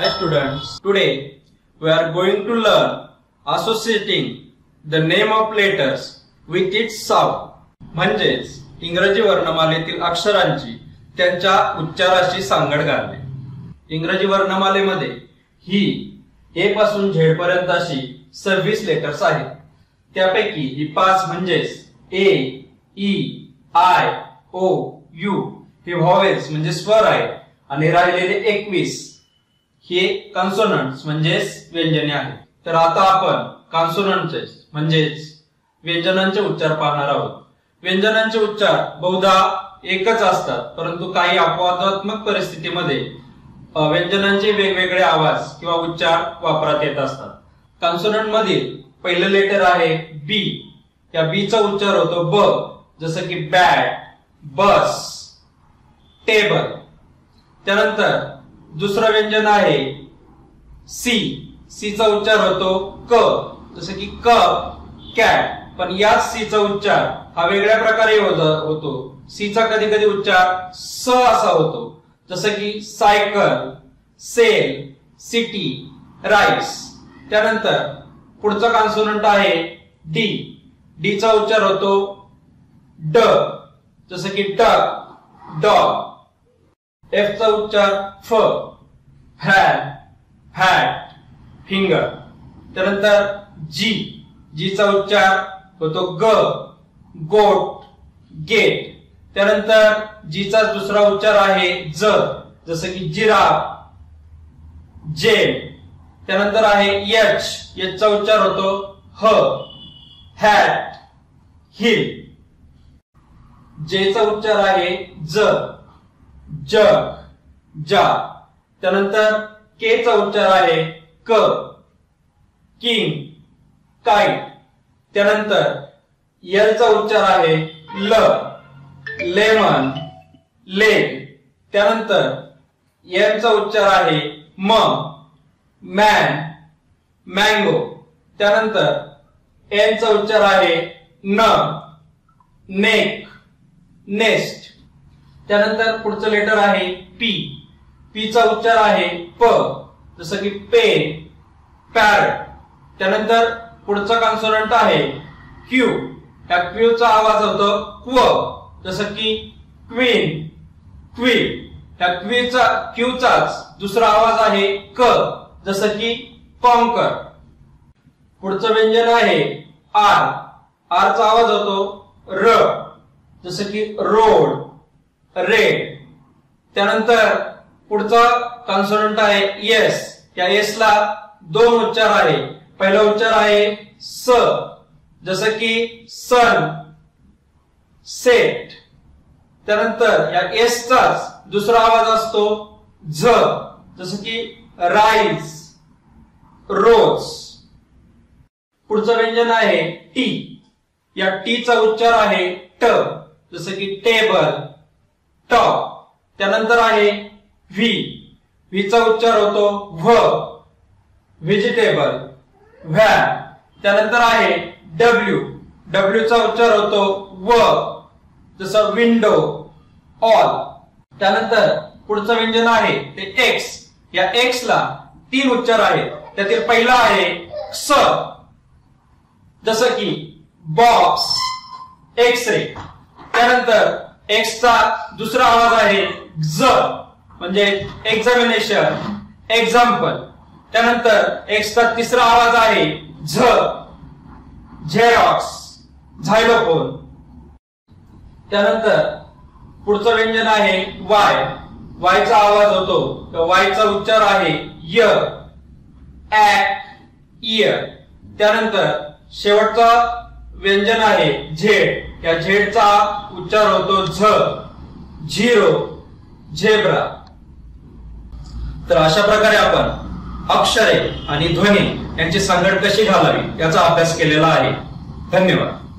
Hi students, today we are going to learn associating the name of letters with its sound. म्हणजेच इंग्रजी वर्णमालेतील अक्षरांची त्यांच्या उच्चाराशी सांगड घालणे. इंग्रजी वर्णमालेमध्ये ही ए पासून झेड पर्यंत अशी 26 लेटर्स आहेत. त्यापैकी ही 5 म्हणजेच A, E, I, O, U हे व्हॉवेल्स म्हणजे स्वर आहेत आणि राहिलेले 21 हे कॉन्सोनंट्स म्हणजेच व्यंजने आहेत. तर आता आपण कॉन्सोनंटचे म्हणजेच व्यंजनांचे उच्चार पाहणार आहोत. व्यंजनांचे उच्चार बहुधा एकच असतात, परंतु काही अपवादात्मक परिस्थितीमध्ये व्यंजनांचे वेगवेगळे आवाज किंवा उच्चार वापरात येत असतात. कॉन्सोनंट मधील पहिलं लेटर आहे बी. या बी चा उच्चार होतो ब, जसं की बॅट, बस, टेबल. त्यानंतर दुसरं व्यंजन आहे सी. सी चा उच्चार होतो क, जसं की कप, कॅट. पण याच सी चा उच्चार हा वेगळ्या प्रकारे होतो. सी चा कधी कधी उच्चार स असा होतो, जसं की सायकल, सेल, सिटी, राईस. त्यानंतर पुढचा कॉन्सोनंट आहे डी. डी चा उच्चार होतो ड, जसं की डक, डॉग. एफ चा उच्चार फ, फॅन, हॅट, फिंगर. त्यानंतर जी. जी चा उच्चार होतो ग, गोट, गेट. त्यानंतर जी चा दुसरा उच्चार आहे ज, जसं की जिराफ, जेल. त्यानंतर आहे एच. एच चा उच्चार होतो ह, हॅट, हिल. जे चा उच्चार आहे ज, जग, जा. त्यानंतर के चा उच्चार आहे क, किंग, काइट. त्यानंतर एल चा उच्चार आहे ल, लेमन, लेग. त्यानंतर एम चा उच्चार आहे म, मॅन, मँगो. त्यानंतर एन चा उच्चार आहे न, नेक, नेस्ट. त्यानंतर पुढचं लेटर आहे पी. पी चा उच्चार आहे प, जसं की पेन, पॅरट. त्यानंतर पुढचा कॉन्सोनंट आहे क्यू. या क्यू चा आवाज होतो क्व, जसं की क्वीन, क्वीन. या क्यू चाच दुसरा आवाज आहे क, जसं की कॉन्कर. पुढचं व्यंजन आहे आर. आर चा आवाज होतो र, जसं की रोड, रेड. त्यानंतर पुढचा कॉन्सोनंट आहे एस. या एस ला 2 उच्चार आहे. पहिला उच्चार आहे स, जसं की सन, सेट. त्यानंतर या एस चाच दुसरा आवाज असतो झ, जसं की राईस, रोज. पुढचं व्यंजन आहे टी. या टी चा उच्चार आहे ट, जसं की टेबल, टॉप. त्यानंतर आहे व्ही. व्ही चा उच्चार होतो व्ह, व्हेजिटेबल, व्हॅन. त्यानंतर आहे डब्ल्यू. डब्ल्यू चा उच्चार होतो व, जसं विंडो, ऑल. त्यानंतर पुढचं व्यंजन आहे ते एक्स. या एक्स ला 3 उच्चार आहेत. त्यातील पहिला आहे स, जसं की बॉक्स, एक्स-रे. त्यानंतर एक्स चा दुसरा आवाज आहे ज, म्हणजे एक्झामिनेशन, एक्झाम्पल. त्यानंतर एक्स चा तिसरा आवाज आहे झ, झेरॉक्स, झायलोफोन. त्यानंतर पुढचं व्यंजन आहे वाय. वाय चा आवाज होतो, वाय चा उच्चार आहे य, ऍक, इयर. त्यानंतर शेवटचा व्यंजन आहे झेड. या झेड चा उच्चार होतो झ, झिरो, झेब्रा. तर अशा प्रकारे आपण अक्षरे आणि ध्वनी यांची सांगड कशी घालावी याचा अभ्यास केलेला आहे. धन्यवाद.